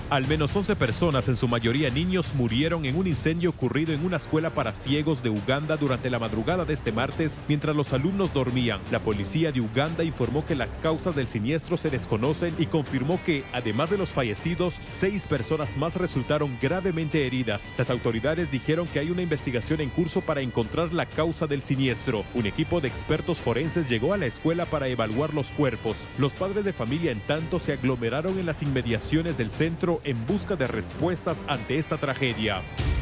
Al menos 11 personas, en su mayoría niños, murieron en un incendio ocurrido en una escuela para ciegos de Uganda durante la madrugada de este martes, mientras los alumnos dormían. La policía de Uganda informó que las causas del siniestro se desconocen y confirmó que, además de los fallecidos, 6 personas más resultaron gravemente heridas. Las autoridades dijeron que hay una investigación en curso para encontrar la causa del siniestro. Un equipo de expertos forenses llegó a la escuela para evaluar los cuerpos. Los padres de familia, en tanto, se aglomeraron en las inmediaciones del centro en busca de respuestas ante esta tragedia.